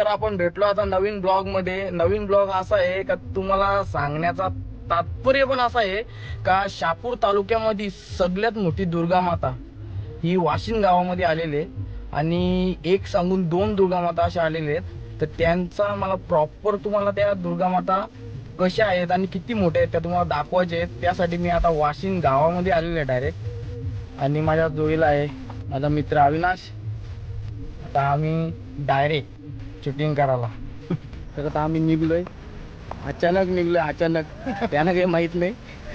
आपण भेटलो आता नवीन ब्लॉग मध्ये। नवीन ब्लॉग असा आहे का तुम्हाला सांगण्याचा तात्पर्य पण असा आहे का शहापूर तालुक्यामध्ये सगळ्यात मोठी दुर्गा माता ही वाशिंद गावामध्ये आलेली आहे आणि एक सांगून दोन दुर्गा माता अशा आलेले आहेत। तर त्यांचा मला प्रॉपर तुम्हाला त्या दुर्गा माता कशा आहेत आणि किती मोठ्या आहेत त्या तुम्हाला दाखवायचे आहेत। त्यासाठी मी आता वाशिंद गावामध्ये आलेलो आहे डायरेक्ट आणि माझ्या जोडीला आहे माझा मित्र अविनाश। आता आम्ही डायरेक्ट शूटिंग करायला तर आता आम्ही निघलोय, अचानक निघलोय, अचानक त्यांना काही माहित नाही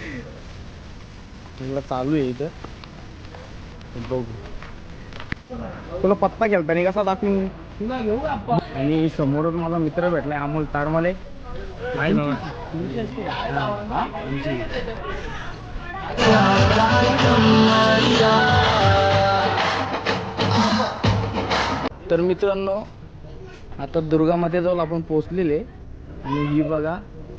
चालू आहे इथं बघू। तुला पत्ता केलता नाही कसा दाखवून आणि समोरच माझा मित्र भेटलाय अमोल तारमाले। तर मित्रांनो आता दुर्गा मातेजवळ आपण पोहोचलेले आणि ही बघा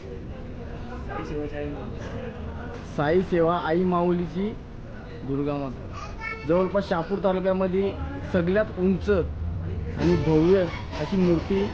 साई सेवा आई माऊलीची दुर्गा माता जवळपास शहापूर तालुक्यामध्ये सगळ्यात उंच आणि भव्य अशी मूर्ती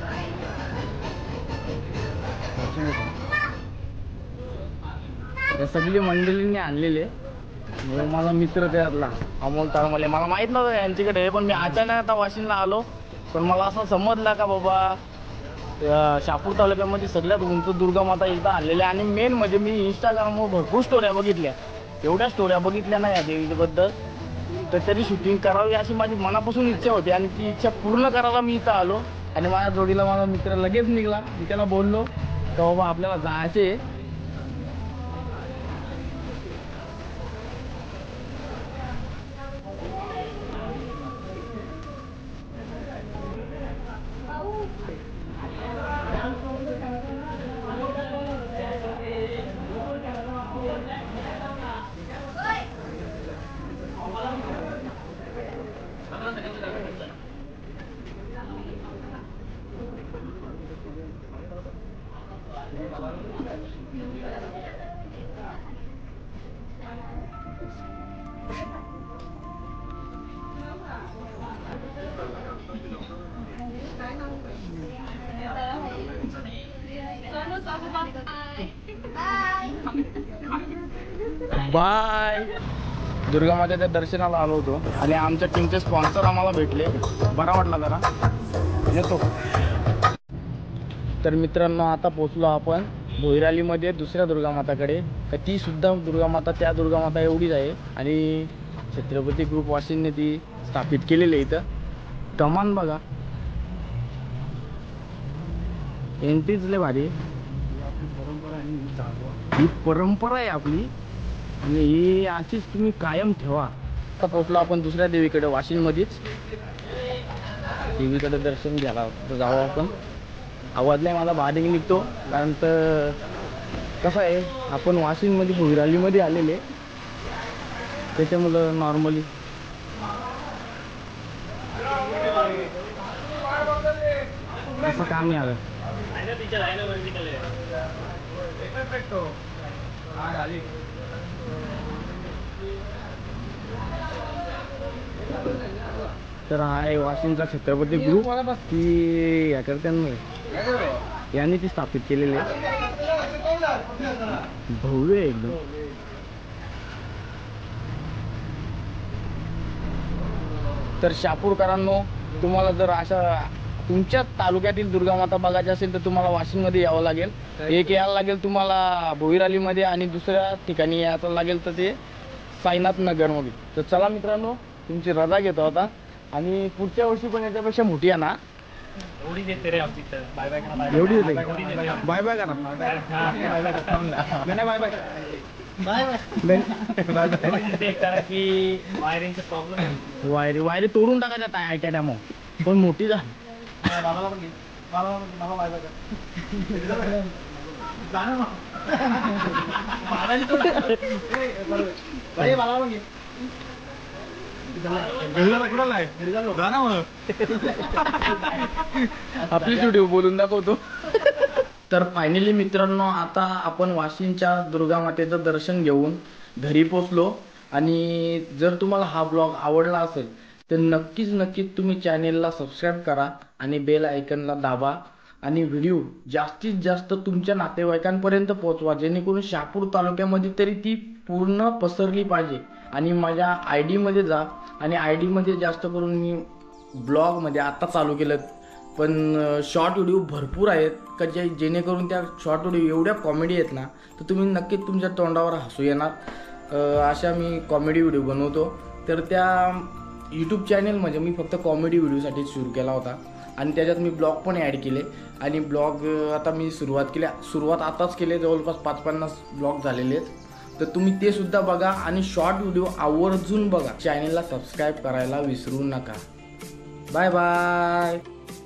सगळी मंडळींनी आणलेले। माझा मित्र त्यातला अमोल तारमाले मला माहित नव्हतं यांच्याकडे, पण मी अचानक आता वाशिंदला आलो पण मला असं समजलं का बाबा शहापूर तालुक्यामध्ये सगळ्यात उंच दुर्गा माता इथं आणलेल्या। आणि मेन म्हणजे मी इंस्टाग्रामवर भरपूर स्टोऱ्या बघितल्या, एवढ्या स्टोऱ्या बघितल्या नाही या देवीबद्दल, तर तरी शूटिंग करावी अशी माझी मनापासून इच्छा होती आणि ती इच्छा पूर्ण करायला मी इथं आलो। आणि माझ्या जोडीला माझा मित्र लगेच निघाला, मी त्याला बोललो का बाबा आपल्याला जायचे। बाय। दुर्गा मातेच्या दर्शनाला आलो होतो आणि आमच्या टीमचे स्पॉन्सर आम्हाला भेटले, बरा वाटला जरा, येतो। तर मित्रांनो आता पोचलो आपण भोईरालीमध्ये दुसऱ्या दुर्गा माताकडे, तर ती सुद्धा दुर्गा माता त्या दुर्गा माता एवढीच आहे आणि छत्रपती ग्रुप वाशिंदने ती स्थापित केलेली आहे। इथं कमान बघा, एंट्रीच लय भारी, ही परंपरा आहे आपली आणि ही अशीच तुम्ही कायम ठेवा। आता पोहोचलो आपण दुसऱ्या देवीकडे वाशिंदमध्येच, देवीकडे दर्शन घ्यायला जाऊ आपण। आवाज नाही माझा बारीक निघतो कारण तर कसं आहे आपण वाशिंदमध्ये भोईरालीमध्ये आलेले त्याच्यामुळं नॉर्मली असं काम नाही आलं। तर हा आहे वाशिंदचा छत्रपती ग्रुप की या करत्यांना यांनी ती स्थापित केलेली आहे, भव्य एकदम। तर शहापूरकरांनो तुम्हाला जर अशा तुमच्या तालुक्यातील दुर्गा माता बघायची असेल तर तुम्हाला वाशिंदमध्ये यावं लागेल। एक यायला लागेल तुम्हाला भोईरालीमध्ये आणि दुसऱ्या ठिकाणी यायचं लागेल तर ते साईनाथ नगरमध्ये। तर चला मित्रांनो तुमची रजा घेतो आता आणि पुढच्या वर्षी पण याच्यापेक्षा मोठी आहे ना, एवढी देते रे आमची तर बाय बाय करा, एवढी देते बाय बाय करा, बाय बाय बाय की वायरिंगचा प्रॉब्लेम आहे, वायरी तोडून टाकायच्या आयट्या टायमो पण मोठी जा बाबाला पण घे, बाबा बाय बाय बाबा पण घे आपली व्हिडिओ बोलून दाखवतो। तर फायनली मित्रांनो आता आपण वाशिंदच्या दुर्गा मातेचं दर्शन घेऊन घरी पोचलो आणि जर तुम्हाला हा ब्लॉग आवडला असेल तर नक्कीच तुम्ही चॅनेलला सबस्क्राईब करा आणि बेल आयकनला दाबा आणि व्हिडिओ जास्तीत जास्त तुमच्या नातेवाईकांपर्यंत पोहोचवा, जेणेकरून शहापूर तालुक्यामध्ये तरी ती पूर्ण पसरली पाहिजे. आणि माझ्या आय डीमध्ये जा आणि आय डीमध्ये जास्त करून मी ब्लॉगमध्ये आत्ता चालू केलं, पण शॉर्ट व्हिडिओ भरपूर आहेत का जेणेकरून त्या शॉर्ट व्हिडिओ एवढ्या कॉमेडी आहेत ना, तर तुम्ही नक्कीच तुमच्या तोंडावर हसू येणार. अशा मी कॉमेडी व्हिडिओ बनवतो. तर त्या यूट्यूब चॅनलमध्ये मी फक्त कॉमेडी व्हिडिओसाठी सुरू केला होता आणि त्याच्यात मी ब्लॉग पण ॲड केले. आणि ब्लॉग आता मी सुरुवात आताच केली, जवळपास 5-50 ब्लॉग झालेले आहेत. तर तुम्ही ते सुद्धा बघा आणि शॉर्ट व्हिडिओ आवर्जून बघा. चॅनलला सबस्क्राईब करायला विसरू नका. Bye bye.